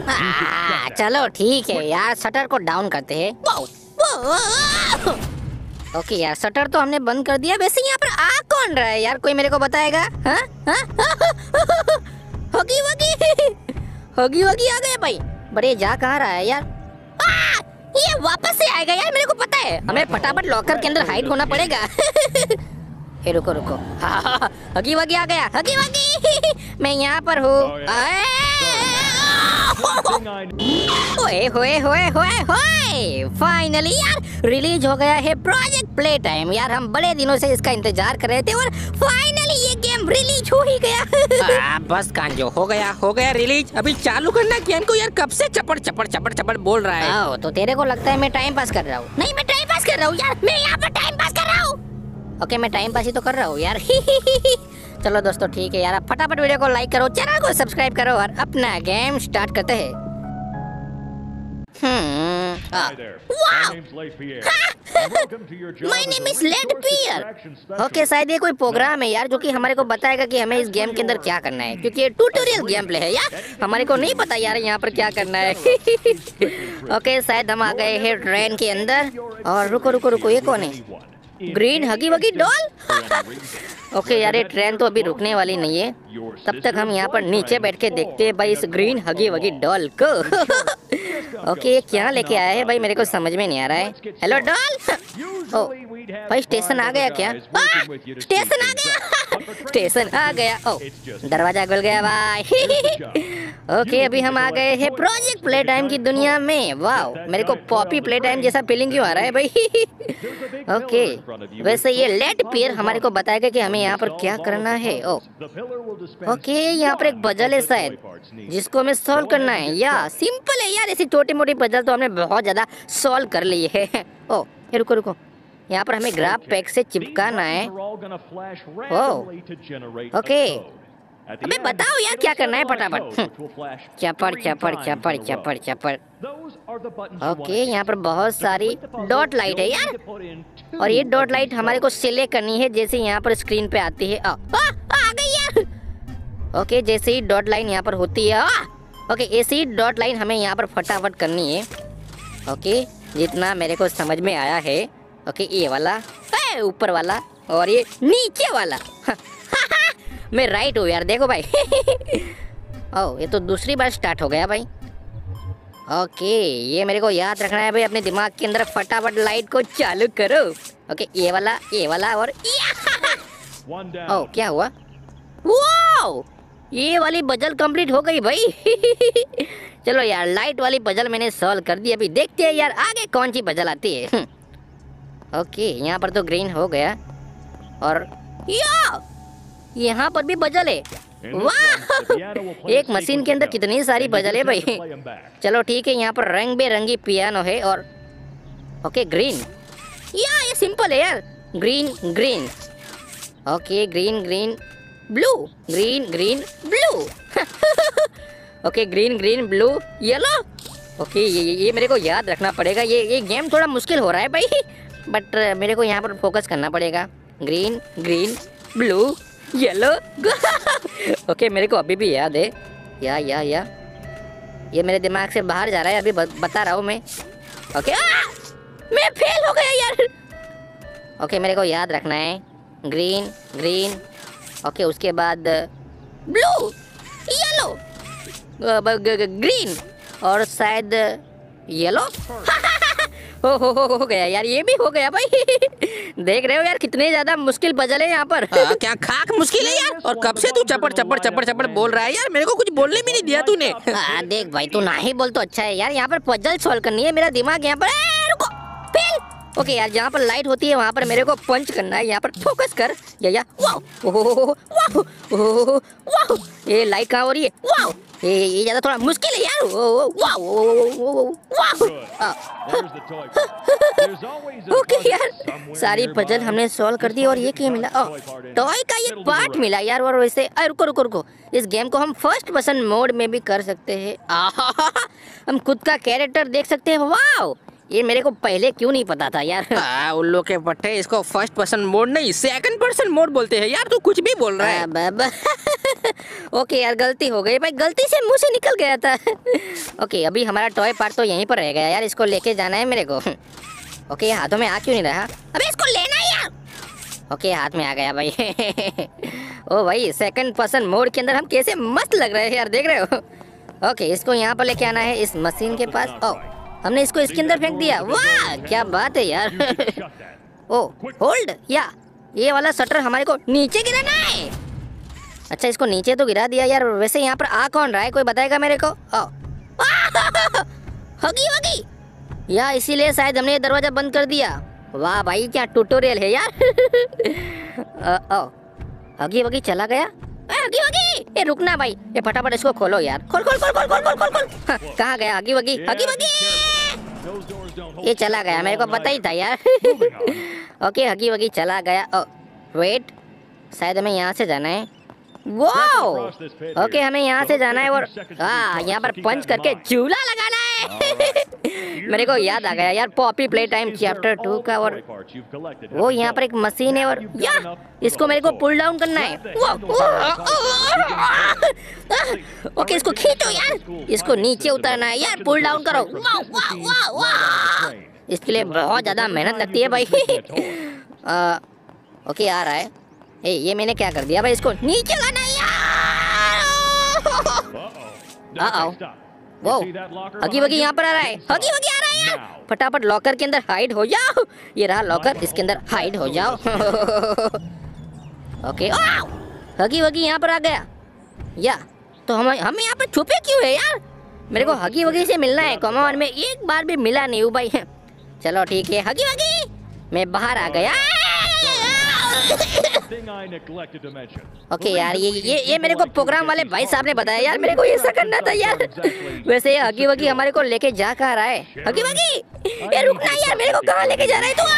चलो ठीक है यार, शटर को डाउन करते हैं। ओके यार, शटर तो हमने बंद कर दिया। वैसे यहाँ पर आ कौन रहा है यार, कोई मेरे को बताएगा? होगी वगी होगी वगी आ गया भाई। बड़े जा कहाँ रहा है यार? ये वापस से आएगा यार, मेरे को पता है। हमें फटाफट लॉकर के अंदर हाइड होना पड़ेगा। हे रुको रुको, हगी वगी आ गया। हगी वगी मैं यहाँ पर हूँ। ओए होए होए होए होए, फाइनली यार रिलीज हो गया है प्रोजेक्ट प्ले टाइम। यार हम बड़े दिनों से इसका इंतजार कर रहे थे और फाइनली ये गेम रिलीज हो ही गया। बस कांजो, हो गया रिलीज। अभी चालू करना गेम को यार, कब से चपड़ चपड़ चपड़ चपड़ बोल रहा है। तो तेरे को लगता है मैं टाइम पास कर रहा हूँ? नहीं, मैं टाइम पास कर रहा हूँ यार, मैं यहाँ पर टाइम पास कर रहा हूँ। ओके, मैं टाइम पास ही तो कर रहा हूँ यार। चलो दोस्तों ठीक है यार, आप फटाफट वीडियो को लाइक करो, चैनल को सब्सक्राइब करो और अपना गेम स्टार्ट करते हैं। माय नेम इज लेड पियर। ओके, शायद ये कोई प्रोग्राम है यार जो कि हमारे को बताएगा कि हमें इस गेम के अंदर क्या करना है, क्योंकि ये ट्यूटोरियल गेम प्ले है यार, हमारे को नहीं पता यार यहाँ पर क्या करना है। ओके, शायद हम आ गए हैं ट्रेन के अंदर। और रुको रुको रुको, ये कौन है? ग्रीन हगी वगी डॉल। ओके यार, ये ट्रेन तो अभी रुकने वाली नहीं है, तब तक हम यहाँ पर नीचे बैठ के देखते हैं भाई इस ग्रीन हगी वगी डॉल को। ओके, ये क्या लेके आया है भाई, मेरे को समझ में नहीं आ रहा है। Hello doll. ओ भाई, स्टेशन आ गया क्या? स्टेशन आ गया। स्टेशन आ गया। ओ दरवाजा खुल गया भाई। ओके, अभी हम आ गए हैं प्रोजेक्ट प्ले टाइम की दुनिया में। वाओ, मेरे को पॉपी प्ले टाइम जैसा फीलिंग क्यों आ रहा है भाई? ओके, वैसे ये लेड पियर हमारे को बताएगा कि हमें यहाँ पर क्या करना है। ओ ओके, यहाँ पर एक पजल है शायद जिसको हमें सॉल्व करना है। या सिंपल है यार, ऐसी छोटी मोटी पजल तो हमने बहुत ज्यादा सॉल्व कर ली है। ओ रुको रुको, यहाँ पर हमें ग्राफ पैक से चिपकाना है। ओके, अबे बताओ यार क्या करना है फटाफट। चपड़ चपड़ चपड़ चपड़ चपड़। ओके, यहाँ पर बहुत सारी डॉट लाइट है यार, और ये डॉट लाइट हमारे को सिलेक्ट करनी है जैसे यहाँ पर स्क्रीन पे आती है। आ गई यार। ओके, जैसे ही डॉट लाइन यहाँ पर होती है, ओके ऐसे ही डॉट लाइन हमें यहाँ पर फटाफट करनी है। ओके, जितना मेरे को समझ में आया है। ओके, ये वाला, ऊपर वाला और ये नीचे वाला। मैं राइट हूँ यार, देखो भाई। ओह, ये तो दूसरी बार स्टार्ट हो गया भाई। ओके, ये मेरे को याद रखना है भाई अपने दिमाग के अंदर। फटाफट लाइट को चालू करो। ओके, ये वाला और ओह, क्या हुआ? वाओ, ये वाली पजल कंप्लीट हो गई भाई। चलो यार, लाइट वाली पजल मैंने सॉल्व कर दी। अभी देखते हैं यार आगे कौन सी पजल आती है। ओके, यहाँ पर तो ग्रीन हो गया और यहाँ पर भी पजल है। वाह, एक मशीन के अंदर कितनी सारी पजल है भाई। चलो ठीक है, यहाँ पर रंग बेरंगी पियानो है। और ओके, ग्रीन, ये सिंपल है यार। Green green, okay green green blue, green green blue. Okay, green green blue yellow. Okay, ये मेरे को याद रखना पड़ेगा। ये गेम थोड़ा मुश्किल हो रहा है भाई, बट मेरे को यहाँ पर फोकस करना पड़ेगा। Green green blue yellow. Okay, मेरे को अभी भी याद है। या ये मेरे दिमाग से बाहर जा रहा है, अभी बता रहा हूँ मैं। ओके, मैं फेल हो गया यार। ओके, मेरे को याद रखना है। ग्रीन ग्रीन, ओके उसके बाद ब्लू येलो ग्रीन और शायद येलो। हो गया यार, ये भी हो गया भाई। देख रहे हो यार कितने ज्यादा मुश्किल पजल है यहाँ पर। क्या खाक मुश्किल है यार? और कब से तू चपड़ चपड़ चपड़ चपड़ बोल रहा है यार, मेरे को कुछ बोलने भी नहीं दिया तूने। देख भाई, तू ना ही बोल तो अच्छा है यार। यहाँ पर पजल सॉल्व करनी है, मेरा दिमाग यहाँ पर। रुको, फेल। ओके यार, जहाँ पर लाइट होती है वहाँ पर मेरे को पंच करना है। यहाँ पर फोकस कर। वाह, ये लाइट कहाँ हो रही है? वाह, ये ज्यादा थोड़ा मुश्किल है यार। ओके यार, सारी पजल हमने सॉल्व कर दी। और ये क्या मिला? टॉय का ये पार्ट मिला यार। और वैसे रुको, इस गेम को हम फर्स्ट पर्सन मोड में भी कर सकते हैं। हम खुद का कैरेक्टर देख सकते हैं। वाह, ये मेरे को पहले क्यों नहीं पता था यार। उल्लू के पट्टे, इसको फर्स्ट पर्सन मोड नहीं सेकंड पर्सन मोड बोलते हैं यार। तू कुछ भी बोल रहा है। ओके यार, गलती हो गई भाई, गलती से मुंह से निकल गया था। ओके, अभी हमारा टॉय पार्ट तो यहीं पर रह गया यार, इसको लेके जाना है मेरे को। ओके, हाथों में आ क्यों नहीं रहा? अबे इसको लेना है यार। ओके, हाथ में आ गया भाई। ओ भाई, सेकंड पर्सन मोड के अंदर हम कैसे मस्त लग रहे हैं यार, देख रहे हो? ओके, इसको यहाँ पर लेके आना है इस मशीन के पास। ओ, हमने इसको इसके अंदर फेंक दिया। वाह, क्या बात है यार। ओ, होल्ड या ये वाला शटर हमारे को नीचे गिराना है। अच्छा, इसको नीचे तो गिरा दिया यार। वैसे यहाँ पर आ कौन रहा है, कोई बताएगा मेरे को? ओ, हगी वगी या, इसीलिए शायद हमने ये दरवाजा बंद कर दिया। वाह भाई, क्या ट्यूटोरियल है यार। हगी वगी चला गया। हगी वगी, ये रुकना भाई, ये फटाफट इसको खोलो यार। खोल खोल खोल खोल खोल खोल खोल खोल। कहाँ गया हगी वगी? हगी वगी ये चला गया, मेरे को पता ही था यार। ओके, हगी वगी चला गया। ओ वेट, शायद हमें यहाँ से जाना है। वाओ, ओके, हमें यहाँ से जाना है और यहाँ पर पंच करके झूला लगाना है। मेरे को याद आ गया यार पॉपी प्ले टाइम चैप्टर 2 का। और वो यहाँ पर एक मशीन है और यार इसको मेरे को पुल डाउन करना है। ओके, इसको खींचो यार, इसको नीचे उतारना है यार, पुल डाउन करो। इसके लिए बहुत ज्यादा मेहनत लगती है भाई। ओके, आ रहा है। ये मैंने क्या कर दिया भाई, इसको नीचे लाना है यार। वो हगी वगी यहाँ पर आ रहा है, हगी वगी आ रहा है यार। फटाफट लॉकर के अंदर हाइड हो जाओ। ये रहा लॉकर, इसके अंदर हाइड हो जाओ। ओके, हगी वगी यहाँ पर आ गया या तो हम यहाँ पर छुपे क्यों है यार? मेरे को हगी वगी से मिलना है। कॉमन में एक बार भी मिला नहीं हूँ भाई। चलो ठीक है, हगी वगी मैं बाहर आ गया। ओके यार, ये मेरे को प्रोग्राम वाले भाई साहब ने बताया यार, मेरे को ऐसा करना था यार। वैसे हगी वगी हमारे को लेके जा कहाँ रहा है? हगी वगी, ये रुकना यार, मेरे को कहाँ लेके जा रहा है तू?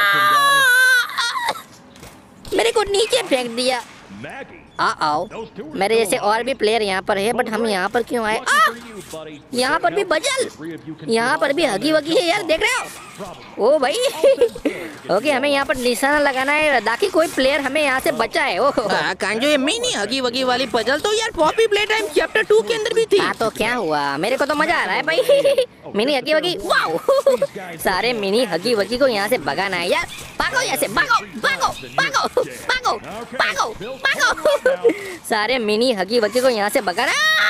मेरे को नीचे फेंक दिया। आओ, मेरे जैसे और भी प्लेयर यहाँ पर है, बट हम यहाँ पर क्यों आए? यहाँ पर भी बजल, यहाँ पर भी हगी वगी है यार, देख रहे हो? ओ भाई। ओके, हमें यहाँ पर निशाना लगाना है ताकि कोई प्लेयर हमें यहाँ से बचाए। ओ कांजो, ये मिनी हगी वगी वाली पजल तो यार पॉपी प्ले टाइम चैप्टर 2 के अंदर भी थी। हाँ तो क्या हुआ, मेरे को तो मजा आ रहा है भाई। मिनी हगी वगी, वाओ। सारे मिनी हगी वगी को यहाँ से भगाना है यार। भागो यहाँ से, भागो भागो भागो भागो भागो भागो। सारे मिनी हगी वगी को यहाँ से भगाना।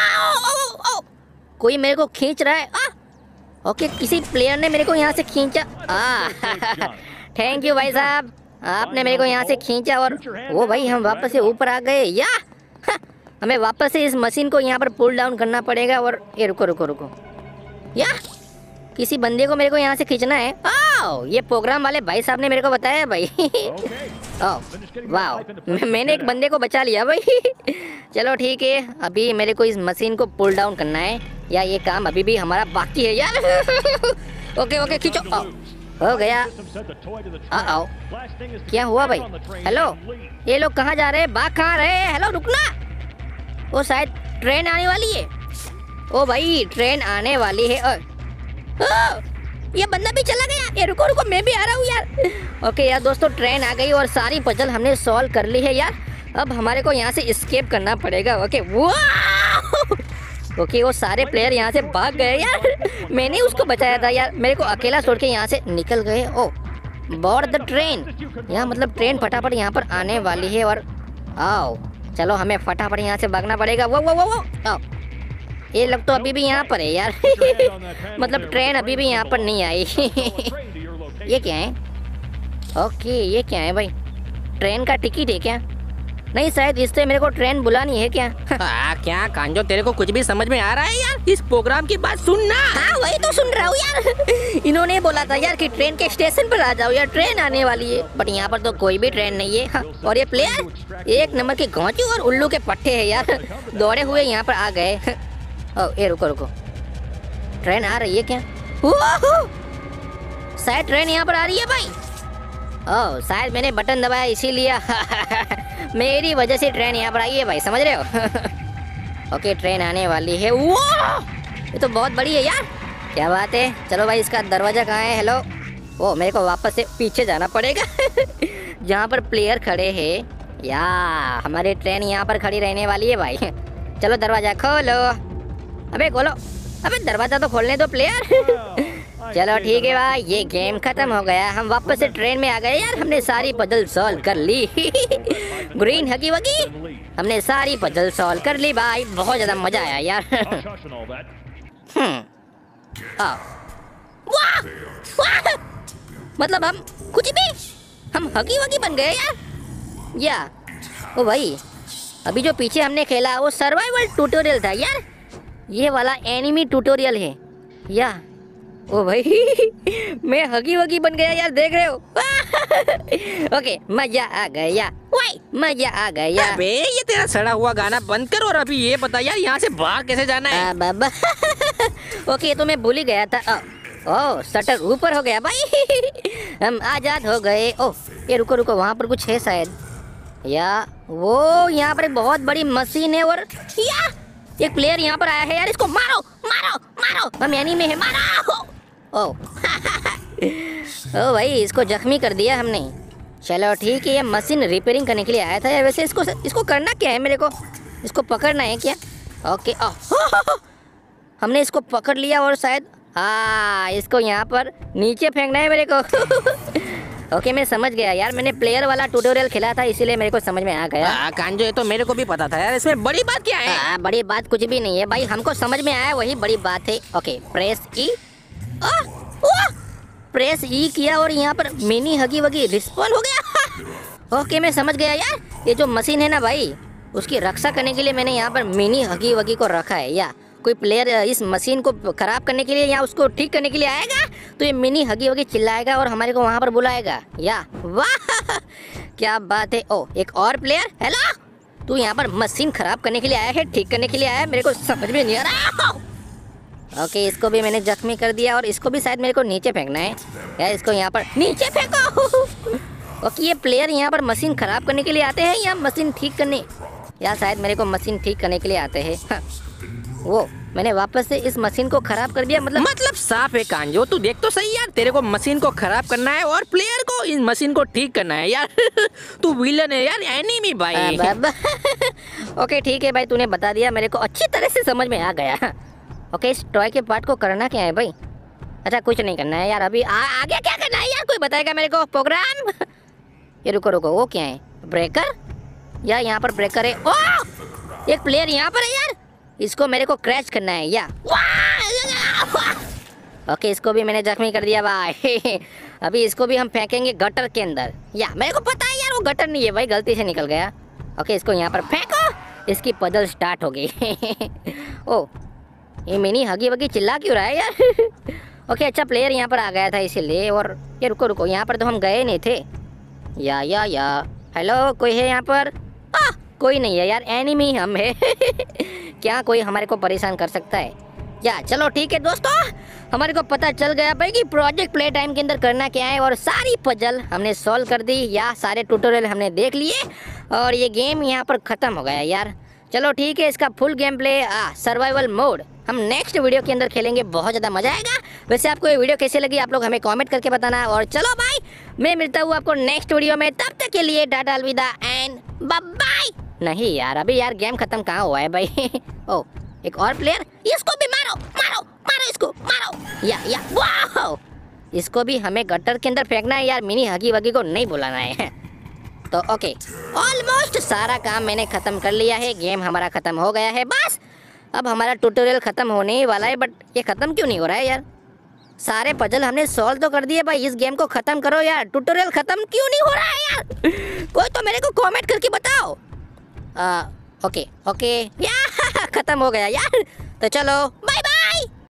कोई मेरे को खींच रहा है। ओके, किसी प्लेयर ने मेरे को यहाँ से खींचा। थैंक यू भाई साहब, आपने मेरे को यहाँ से खींचा। और वो भाई, हम वापस से ऊपर आ गए या हमें वापस से इस मशीन को यहाँ पर पुल डाउन करना पड़ेगा। और ये रुको रुको रुको या किसी बंदे को मेरे को यहाँ से खींचना है। ये प्रोग्राम वाले भाई साहब ने मेरे को बताया भाई। वाह, मैंने एक बंदे को बचा लिया भाई। चलो ठीक है, अभी मेरे को इस मशीन को पुल डाउन करना है या ये काम अभी भी हमारा बाकी है यार। ओके ओके, खींचो। हो गया। आओ, क्या हुआ भाई? हेलो, ये लोग कहाँ जा रहे हैं? भाग कहाँ रहे हैं? हेलो, रुकना। वो शायद ट्रेन आने वाली है। ओ भाई, ट्रेन आने वाली है। ये बंदा भी चला गया। ये रुको रुको, मैं भी आ रहा हूँ यार। ओके यार दोस्तों, ट्रेन आ गई और सारी पजल हमने सॉल्व कर ली है यार। अब हमारे को यहाँ से एस्केप करना पड़ेगा। ओके, ओके, वो सारे प्लेयर यहाँ से भाग गए यार। मैंने उसको बचाया था यार, मेरे को अकेला छोड़ के यहाँ से निकल गए। Oh, board the train. यहाँ मतलब ट्रेन फटाफट यहाँ पर आने वाली है। और आओ, चलो हमें फटाफट यहाँ से भागना पड़ेगा। वो आओ, ये लोग तो अभी भी यहाँ पर है यार। मतलब ट्रेन अभी भी यहाँ पर नहीं आई। ये क्या है? ओके, ये क्या है भाई? ट्रेन का टिकट है क्या? नहीं, शायद इससे मेरे को ट्रेन बुलानी है क्या? क्या कांजो, तेरे को कुछ भी समझ में आ रहा है यार? इस प्रोग्राम की बात सुनना। हाँ, वही तो सुन रहा हूँ यार। इन्होंने बोला था यार कि ट्रेन के स्टेशन पर आ जाओ यार, ट्रेन आने वाली है। बट यहाँ पर तो कोई भी ट्रेन नहीं है। हाँ, और ये प्लेयर एक नंबर के घोंचू और उल्लू के पट्टे है यार। दौड़े हुए यहाँ पर आ गए। ए रुको रुको, ट्रेन आ रही है क्या? शायद ट्रेन यहाँ पर आ रही है भाई। ओह, शायद मैंने बटन दबाया इसीलिए। मेरी वजह से ट्रेन यहाँ पर आई है भाई, समझ रहे हो? ओके, ट्रेन आने वाली है। वो ये तो बहुत बड़ी है यार, क्या बात है। चलो भाई, इसका दरवाजा कहाँ है? हेलो। ओ, मेरे को वापस से पीछे जाना पड़ेगा। जहाँ पर प्लेयर खड़े हैं या हमारी ट्रेन यहाँ पर खड़ी रहने वाली है भाई। चलो दरवाजा खोलो। अबे खोलो, अबे दरवाजा तो खोलने दो प्लेयर। चलो ठीक है भाई, ये गेम खत्म हो गया, हम वापस से ट्रेन में आ गए यार। हमने सारी पजल सॉल्व कर ली। ग्रीन हगी वगी, हमने सारी पजल सॉल्व कर ली भाई, बहुत ज्यादा मजा आया यार। वाह वाह, मतलब हम कुछ भी, हम हगी वगी बन गए यार। या ओ भाई, अभी जो पीछे हमने खेला वो सर्वाइवल ट्यूटोरियल था यार, ये वाला एनिमी ट्यूटोरियल है या। ओ भाई मैं हगी वगी बन गया यार, देख रहे हो। ओके मजा आ गया, वाई मजा आ गया। अबे ये तेरा सड़ा हुआ गाना बंद कर और अभी ये बता यार यहाँ से भाग कैसे जाना है। बाबा ओके तो मैं भूल ही गया था। ओ शटर ऊपर हो गया भाई। हम आजाद हो गए। ओ ये रुको रुको, वहाँ पर कुछ है शायद, या वो यहाँ पर बहुत बड़ी मशीन है और या एक प्लेयर यहाँ पर आया है यार, इसको मारो मारो मारो, हम एनीमे है, मारो। ओ ओ भाई इसको जख्मी कर दिया हमने। चलो ठीक है, ये मशीन रिपेयरिंग करने के लिए आया था यार। वैसे इसको करना क्या है, मेरे को इसको पकड़ना है क्या। ओके हमने इसको पकड़ लिया और शायद हाँ इसको यहाँ पर नीचे फेंकना है मेरे को। ओके मैं समझ गया यार, मैंने प्लेयर वाला ट्यूटोरियल खेला था इसीलिए मेरे को समझ में आ गया। कांजो ये तो मेरे को भी पता था यार, इसमें बड़ी बात क्या है। बड़ी बात कुछ भी नहीं है भाई, हमको समझ में आया वही बड़ी बात है। Okay press E, press E किया और यहाँ पर मिनी हगी वगी रिस्पॉन हो गया। ओके मैं समझ गया यार, ये जो मशीन है ना भाई, उसकी रक्षा करने के लिए मैंने यहाँ पर मिनी हगी वगी को रखा है। या कोई प्लेयर इस मशीन को खराब करने के लिए या उसको ठीक करने के लिए आएगा तो ये मिनी हगी वगी चिल्लाएगा और हमारे को वहाँ पर बुलाएगा। या वाह क्या बात है। ओ एक और प्लेयर, हेलो तू यहाँ पर मशीन खराब करने के लिए आया है, ठीक करने के लिए आया है, मेरे को समझ में नहीं आ रहा। ओके इसको भी मैंने जख्मी कर दिया और इसको भी शायद मेरे को नीचे फेंकना है या इसको यहाँ पर नीचे फेंको। ओके ये प्लेयर यहाँ पर मशीन खराब करने के लिए आते हैं या मशीन ठीक करने, या शायद मेरे को मशीन ठीक करने के लिए आते हैं। वो मैंने वापस से इस मशीन को खराब कर दिया, मतलब साफ है कांजो, तू देख तो सही यार, तेरे को मशीन को खराब करना है और प्लेयर को इस मशीन को ठीक करना है यार। तू विलन है यार, एनिमी भाई। ओके ठीक है भाई, तूने बता दिया, मेरे को अच्छी तरह से समझ में आ गया। ओके इस टॉय के पार्ट को करना क्या है भाई। अच्छा कुछ नहीं करना है यार, अभी आगे क्या करना है यार, कोई बताएगा मेरे को प्रोग्राम। ये रुको रुको, वो क्या है, ब्रेकर या यहाँ पर ब्रेकर है। ओ एक प्लेयर यहाँ पर है यार, इसको मेरे को क्रैश करना है या। ओके इसको भी मैंने जख्मी कर दिया भाई। अभी इसको भी हम फेंकेंगे गटर के अंदर। या मेरे को पता है यार वो गटर नहीं है भाई, गलती से निकल गया। ओके इसको यहाँ पर फेंको, इसकी पजल स्टार्ट हो गई। ओ ये मिनी हगी वगी चिल्ला क्यों रहा है यार। ओके अच्छा प्लेयर यहाँ पर आ गया था इसीलिए। और ये रुको रुको, यहाँ पर तो हम गए नहीं थे। या हेलो कोई है यहाँ पर। कोई नहीं है यार, एनिमी हम है। क्या कोई हमारे को परेशान कर सकता है। या चलो ठीक है दोस्तों, हमारे को पता चल गया भाई कि प्रोजेक्ट प्ले टाइम के अंदर करना क्या है और सारी पजल हमने सॉल्व कर दी या सारे ट्यूटोरियल हमने देख लिए और ये गेम यहाँ पर ख़त्म हो गया यार। चलो ठीक है, इसका full gameplay survival mode हम नेक्स्ट वीडियो के अंदर खेलेंगे, बहुत ज़्यादा मजा आएगा। वैसे आपको ये वीडियो कैसे लगी आप लोग हमें कमेंट करके बताना। और चलो भाई मैं मिलता हूँ आपको नेक्स्ट वीडियो में, तब तक के लिए टाटा अलविदा एंड बाय बाय। नहीं यार अभी यार गेम खत्म कहाँ हुआ है भाई। ओ एक और प्लेयर, इसको भी मारो मारो मारो, इसको मारो। या वाह, इसको भी हमें गटर के अंदर फेंकना है यार, मिनी हगी वगी को नहीं बुलाना है। तो ओके ऑलमोस्ट सारा काम मैंने ख़त्म कर लिया है, गेम हमारा ख़त्म हो गया है। बस अब हमारा ट्यूटोरियल ख़त्म होने ही वाला है, बट ये ख़त्म क्यों नहीं हो रहा है यार। सारे पजल हमने सॉल्व तो कर दिए भाई, इस गेम को ख़त्म करो यार, ट्यूटोरियल ख़त्म क्यों नहीं हो रहा है यार। कोई तो मेरे को कमेंट करके बताओ। ओके या ख़त्म हो गया यार, तो चलो बाय।